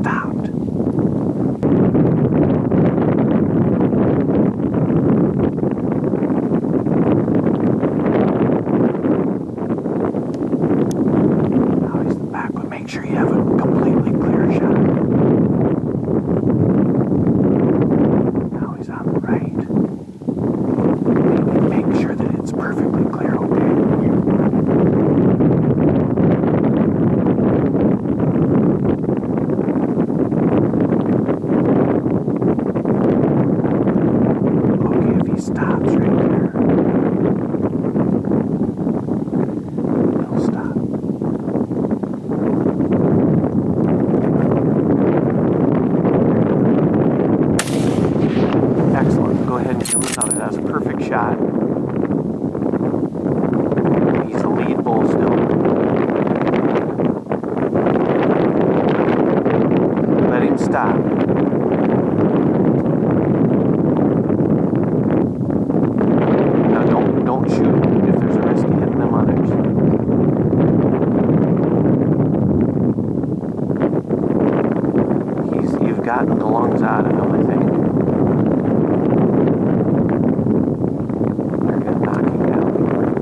stopped. Now he's back, but make sure you have a completely clear shot. Now he's on the right. Make sure that it's perfectly clear, okay? Stops right there. He'll stop. Excellent. Go ahead and give him another. That's a perfect shot. He's a lead bull still. Let him stop. Don't shoot if there's a risk of hitting them others. You've gotten the lungs out of him, I think. You're going to knock him down pretty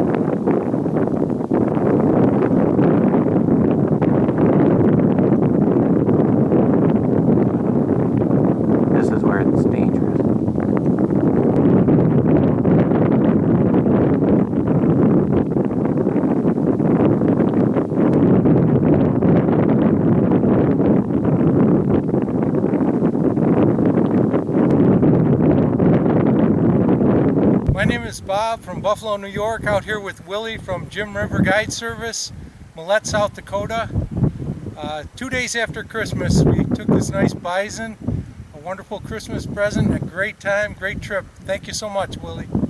quick. This is where it's dangerous. My name is Bob from Buffalo, New York, out here with Willie from Jim River Guide Service, Millette, South Dakota. 2 days after Christmas, we took this nice bison, a wonderful Christmas present, a great time, great trip. Thank you so much, Willie.